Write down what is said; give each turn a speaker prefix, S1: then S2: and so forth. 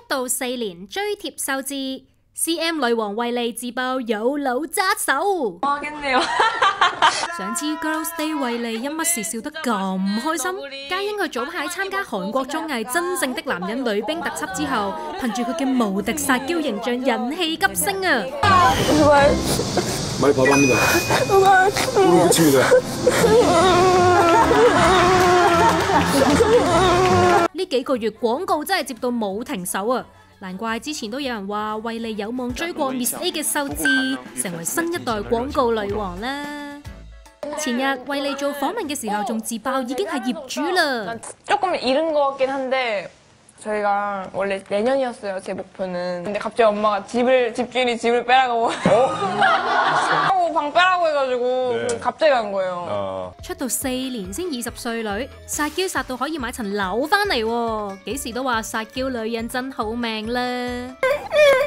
S1: 道4年追貼秀智 ，CM 女王惠利自爆有腦揸手。想知 Girls Day 惠利因乜事笑得咁開心？皆因佢早排參加韓國綜藝《真正的男人》女兵特輯之後，憑住佢嘅無敵撒嬌形象人氣急升啊！
S2: 많이 바랍니다. 우리 그칩니다.
S1: 呢幾個月廣告真係接到冇停手啊！難怪之前都有人話惠利有望追過 Miss A 嘅秀智，成為新一代廣告女王啦。前日惠利做訪問嘅時候仲自爆已經係業主啦。
S3: 조금 이른 것 같긴 한데 저희가 원래 내년이었어요 제 목표는. 근데 갑자기 엄마가 집주인이 집을 빼라고 방 빼라고 해가지고 갑자기 간 거예요.
S1: 出道4年先20歲女，撒嬌撒到可以買層樓翻嚟喎，幾時都話撒嬌女人真好命啦！